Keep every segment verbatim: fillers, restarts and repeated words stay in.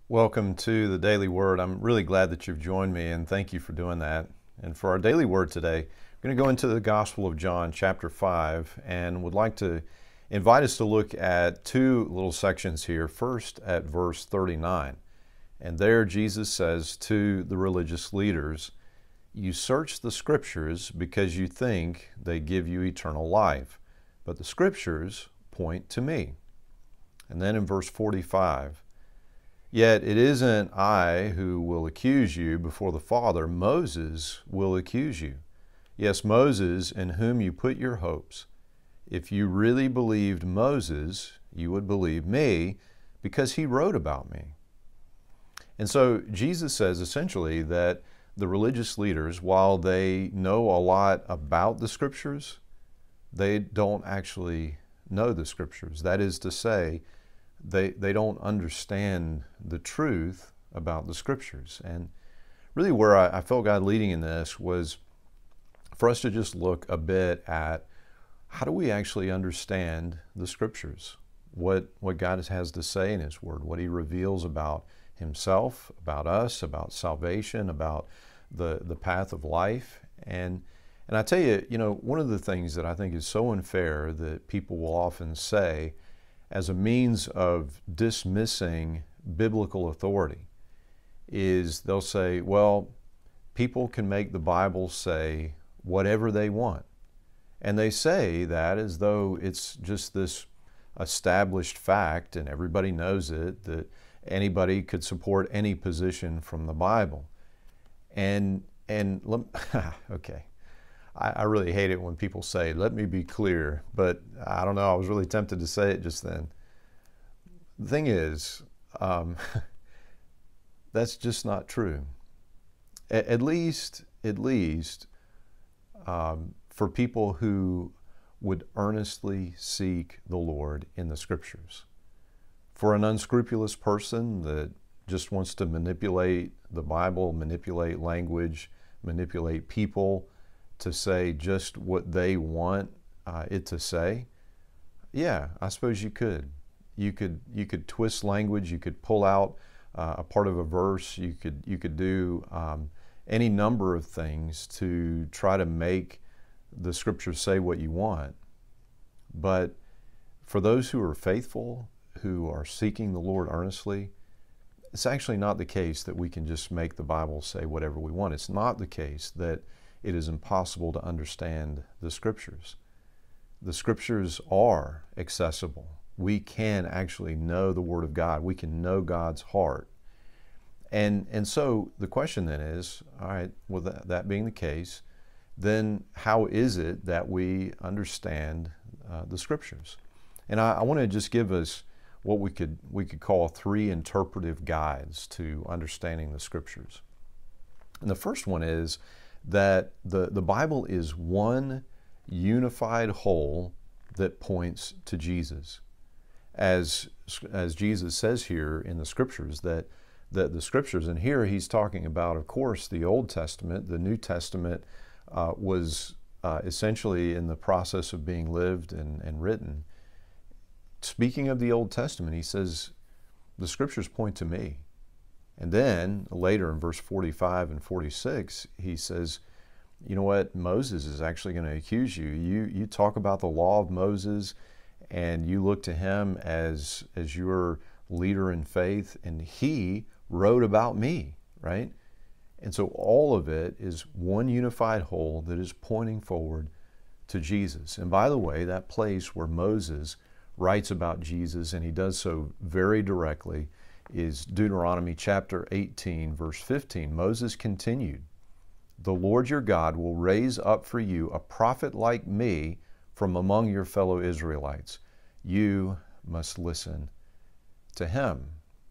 Welcome to the Daily Word. I'm really glad that you've joined me, and thank you for doing that. And for our Daily Word today, I'm going to go into the Gospel of John, chapter five, and would like to invite us to look at two little sections here. First, at verse thirty-nine. And there Jesus says to the religious leaders, "You search the Scriptures because you think they give you eternal life, but the Scriptures point to me." And then in verse forty-five, "Yet it isn't I who will accuse you before the Father. Moses will accuse you. Yes, Moses, in whom you put your hopes. If you really believed Moses, you would believe me, because he wrote about me." And so Jesus says essentially that the religious leaders, while they know a lot about the Scriptures, they don't actually know the Scriptures. That is to say, They, they don't understand the truth about the Scriptures. And really where I, I felt God leading in this was for us to just look a bit at how do we actually understand the Scriptures, what, what God has to say in His Word, what He reveals about Himself, about us, about salvation, about the, the path of life. And, and I tell you, you know, one of the things that I think is so unfair that people will often say as a means of dismissing biblical authority is they'll say, well, people can make the Bible say whatever they want. And they say that as though it's just this established fact and everybody knows it, that anybody could support any position from the Bible. And, and let, okay. I really hate it when people say, "Let me be clear," but I don't know, I was really tempted to say it just then. The thing is, um, that's just not true. At, at least, at least um, for people who would earnestly seek the Lord in the Scriptures. For an unscrupulous person that just wants to manipulate the Bible, manipulate language, manipulate people, to say just what they want uh, it to say, yeah, I suppose you could. You could you could twist language. You could pull out uh, a part of a verse. You could you could do um, any number of things to try to make the Scriptures say what you want. But for those who are faithful, who are seeking the Lord earnestly, it's actually not the case that we can just make the Bible say whatever we want. It's not the case that it is impossible to understand the Scriptures. The Scriptures are accessible. We can actually know the Word of God. We can know God's heart. And, and so the question then is, all right, well, that, that being the case, then how is it that we understand uh, the Scriptures? And I, I want to just give us what we could, we could call three interpretive guides to understanding the Scriptures. And the first one is that the, the Bible is one unified whole that points to Jesus. As, as Jesus says here in the Scriptures, that, that the Scriptures, and here he's talking about, of course, the Old Testament. The New Testament uh, was uh, essentially in the process of being lived and, and written. Speaking of the Old Testament, he says, the Scriptures point to me. And then later in verse forty-five and forty-six, he says, you know what, Moses is actually going to accuse you. You you talk about the law of Moses, and you look to him as, as your leader in faith, and he wrote about me, right? And so all of it is one unified whole that is pointing forward to Jesus. And by the way, that place where Moses writes about Jesus, and he does so very directly, is Deuteronomy chapter eighteen, verse fifteen. Moses continued, "The Lord your God will raise up for you a prophet like me from among your fellow Israelites. You must listen to him."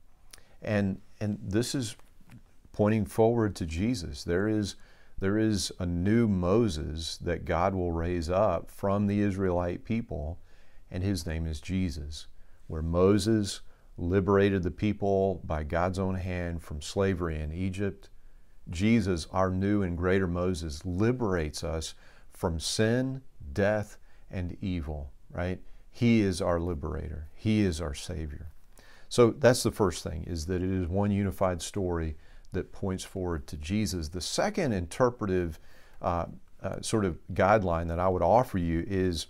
And, and this is pointing forward to Jesus. There is, there is a new Moses that God will raise up from the Israelite people, and his name is Jesus. Where Moses liberated the people by God's own hand from slavery in Egypt, Jesus, our new and greater Moses, liberates us from sin, death, and evil, right? He is our liberator. He is our Savior. So that's the first thing, is that it is one unified story that points forward to Jesus. The second interpretive uh, uh, sort of guideline that I would offer you is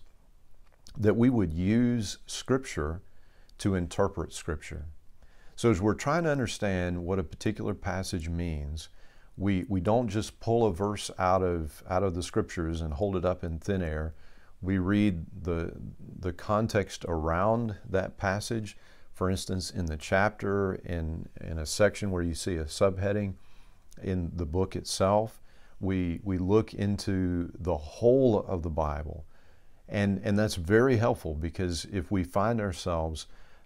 that we would use Scripture to interpret Scripture. So as we're trying to understand what a particular passage means, we, we don't just pull a verse out of, out of the Scriptures and hold it up in thin air. We read the, the context around that passage. For instance, in the chapter, in, in a section where you see a subheading in the book itself, we, we look into the whole of the Bible. And, and that's very helpful, because if we find ourselves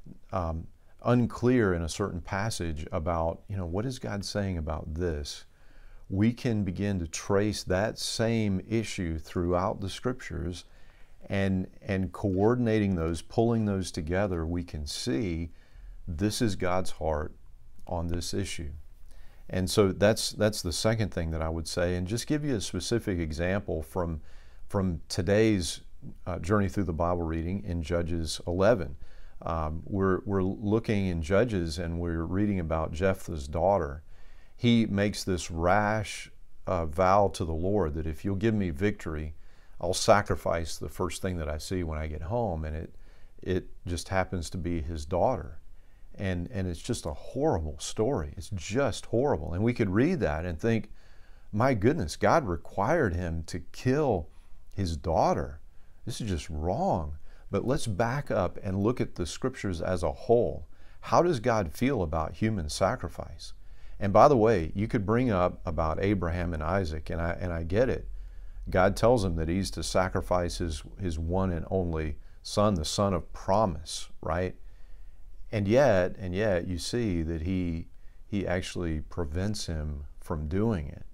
um, unclear in a certain passage about, you know, what is God saying about this, we can begin to trace that same issue throughout the Scriptures, and, and coordinating those, pulling those together, we can see this is God's heart on this issue. And so that's, that's the second thing that I would say. And just give you a specific example from, from today's uh, journey through the Bible reading in Judges eleven. Um, we're, we're looking in Judges, and we're reading about Jephthah's daughter. He makes this rash uh, vow to the Lord that if you'll give me victory, I'll sacrifice the first thing that I see when I get home. And it, it just happens to be his daughter. And, and it's just a horrible story. It's just horrible. And we could read that and think, my goodness, God required him to kill his daughter. This is just wrong. But let's back up and look at the Scriptures as a whole. How does God feel about human sacrifice? And by the way, you could bring up about Abraham and Isaac, and I, and I get it. God tells him that he's to sacrifice his, his one and only son, the son of promise, right? And yet, and yet you see that he, he actually prevents him from doing it.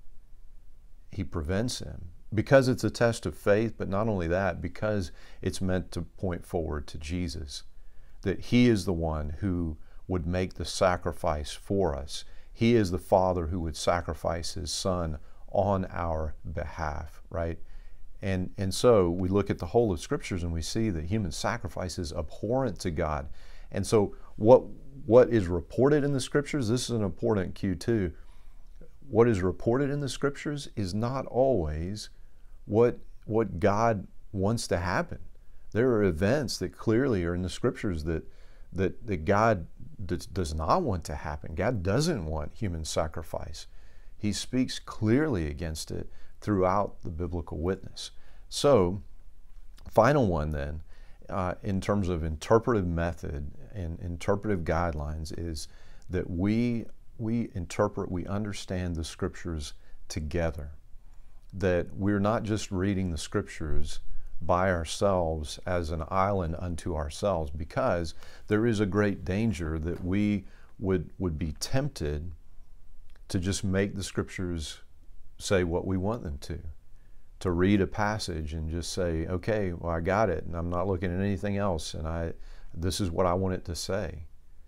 He prevents him because it's a test of faith, but not only that, because it's meant to point forward to Jesus, that he is the one who would make the sacrifice for us. He is the Father who would sacrifice his Son on our behalf, right? And, and so we look at the whole of Scriptures and we see that human sacrifice is abhorrent to God. And so what, what is reported in the Scriptures, this is an important cue too, what is reported in the Scriptures is not always what, what God wants to happen. There are events that clearly are in the Scriptures that, that, that God d- does not want to happen. God doesn't want human sacrifice. He speaks clearly against it throughout the biblical witness. So, final one then, uh, in terms of interpretive method and interpretive guidelines, is that we, we interpret, we understand the Scriptures together. That we're not just reading the Scriptures by ourselves as an island unto ourselves, because there is a great danger that we would, would be tempted to just make the Scriptures say what we want them to. To read a passage and just say, okay, well, I got it, and I'm not looking at anything else, and I, this is what I want it to say.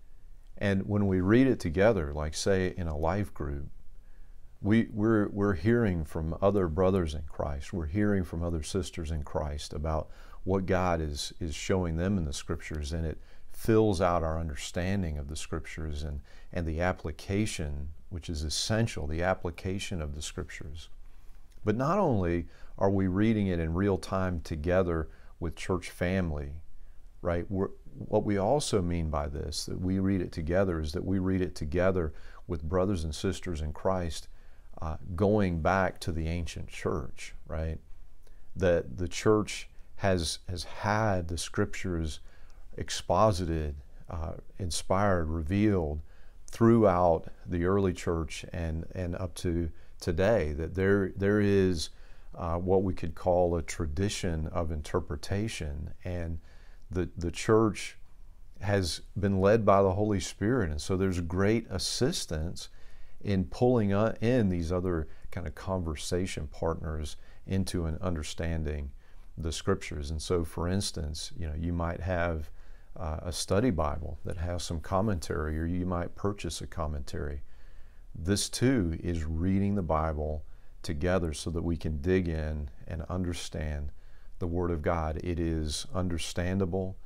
And when we read it together, like say in a life group, we, we're, we're hearing from other brothers in Christ, we're hearing from other sisters in Christ about what God is, is showing them in the Scriptures, and it fills out our understanding of the Scriptures and, and the application, which is essential, the application of the Scriptures. But not only are we reading it in real time together with church family, right? We're, what we also mean by this, that we read it together, is that we read it together with brothers and sisters in Christ, uh, going back to the ancient church, right? That the church has, has had the Scriptures exposited, uh, inspired, revealed throughout the early church and, and up to today, that there, there is uh, what we could call a tradition of interpretation, and the, the church has been led by the Holy Spirit, and so there's great assistance in pulling in these other kind of conversation partners into an understanding the Scriptures. And so, for instance, you know, you might have uh, a study Bible that has some commentary, or you might purchase a commentary. This too is reading the Bible together so that we can dig in and understand the Word of God. It is understandable,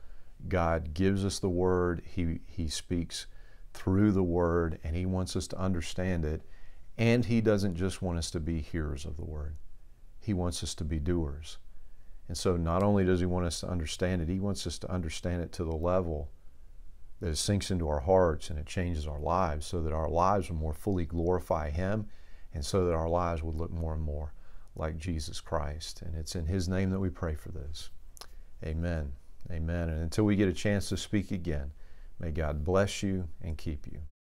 God gives us the Word. He, he speaks through the Word, and He wants us to understand it. And He doesn't just want us to be hearers of the Word. He wants us to be doers. And so not only does He want us to understand it, He wants us to understand it to the level that it sinks into our hearts and it changes our lives, so that our lives will more fully glorify Him, and so that our lives would look more and more like Jesus Christ. And it's in His name that we pray for this. Amen. Amen. And until we get a chance to speak again, may God bless you and keep you.